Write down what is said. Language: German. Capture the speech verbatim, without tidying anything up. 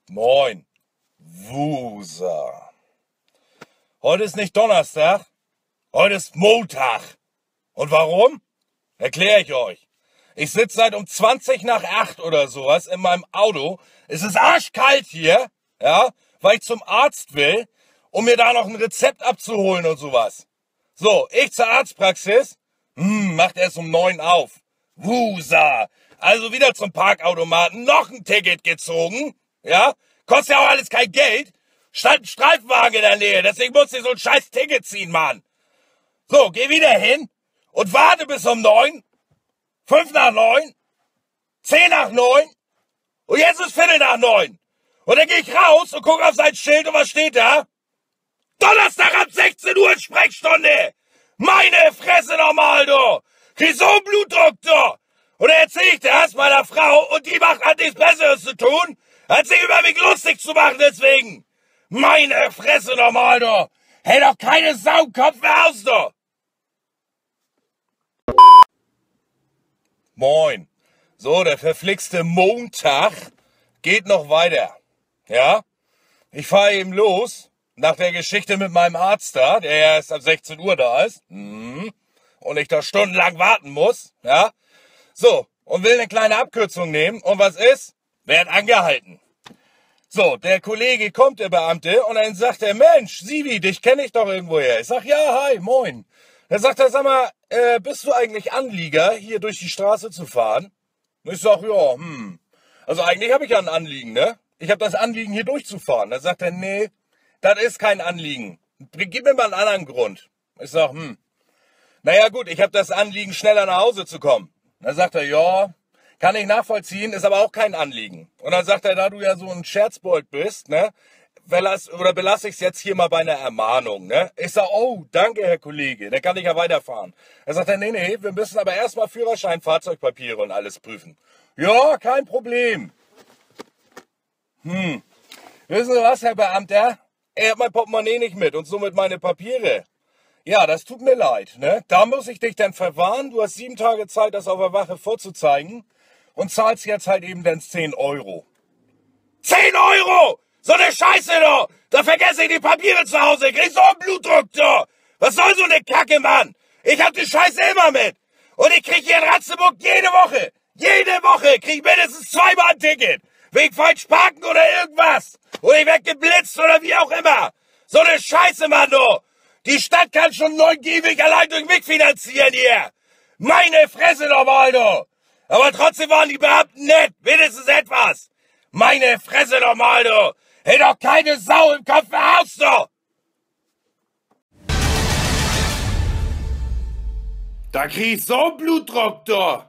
Moin, Wusa. Heute ist nicht Donnerstag, heute ist Montag. Und warum? Erkläre ich euch. Ich sitze seit um zwanzig nach acht oder sowas in meinem Auto. Es ist arschkalt hier, ja, weil ich zum Arzt will, um mir da noch ein Rezept abzuholen und sowas. So, ich zur Arztpraxis, hm, macht erst um neun auf. Wusa. Also wieder zum Parkautomaten, noch ein Ticket gezogen, ja, kostet ja auch alles kein Geld, stand ein Streifenwagen in der Nähe, deswegen musste ich so ein scheiß Ticket ziehen, Mann. So, geh wieder hin und warte bis um neun, fünf nach neun, zehn nach neun und jetzt ist Viertel nach neun. Und dann gehe ich raus und gucke auf sein Schild und was steht da? Donnerstag ab sechzehn Uhr Sprechstunde. Meine Fresse nochmal, du. Krieg so einen Blutdruck, du. Und dann erzähl ich das meiner Frau und die macht halt nichts Besseres zu tun, als sich über mich lustig zu machen deswegen. Meine Fresse nochmal, du. Hey, doch keine Sau im Kopf mehr aus, du. Moin. So, der verflixte Montag geht noch weiter. Ja? Ich fahre eben los, nach der Geschichte mit meinem Arzt da, der ja erst ab sechzehn Uhr da ist. Mhm. Und ich da stundenlang warten muss. Ja? So, und will eine kleine Abkürzung nehmen. Und was ist? Werd angehalten. So, der Kollege kommt, der Beamte, und dann sagt er, Mensch, Sivi, dich kenne ich doch irgendwoher. Ich sag, ja, hi, moin. Dann sagt er, sag mal, äh, bist du eigentlich Anlieger, hier durch die Straße zu fahren? Und ich sag, ja, hm. Also eigentlich habe ich ja ein Anliegen, ne? Ich habe das Anliegen, hier durchzufahren. Dann sagt er, nee, das ist kein Anliegen. Gib mir mal einen anderen Grund. Ich sag, hm. Naja gut, ich habe das Anliegen, schneller nach Hause zu kommen. Dann sagt er, ja, kann ich nachvollziehen, ist aber auch kein Anliegen. Und dann sagt er, da du ja so ein Scherzbold bist, ne, belass, oder belasse ich es jetzt hier mal bei einer Ermahnung, ne? Ich sag, oh, danke, Herr Kollege, dann kann ich ja weiterfahren. Dann sagt er, nee, nee, wir müssen aber erstmal Führerschein, Fahrzeugpapiere und alles prüfen. Ja, kein Problem. Hm, wissen Sie was, Herr Beamter? Er hat mein Portemonnaie nicht mit und somit meine Papiere. Ja, das tut mir leid, ne? Da muss ich dich dann verwarnen. Du hast sieben Tage Zeit, das auf der Wache vorzuzeigen und zahlst jetzt halt eben dann zehn Euro. zehn Euro! So eine Scheiße, du! Da vergesse ich die Papiere zu Hause, krieg so einen Blutdruck, du! Was soll so eine Kacke, Mann? Ich hab die Scheiße immer mit! Und ich krieg hier in Ratzeburg jede Woche, jede Woche krieg ich mindestens zweimal ein Ticket! Wegen falsch parken oder irgendwas! Oder ich werd geblitzt oder wie auch immer! So eine Scheiße, Mann, du! Die Stadt kann schon einen neuen Gehweg allein durch mich finanzieren hier. Meine Fresse nochmal, du. Aber trotzdem waren die Beamten nett. Wenigstens etwas. Meine Fresse nochmal, du. Hey, doch keine Sau im Kopf mehr aus, du. Da krieg ich so einen Blutdruck, du.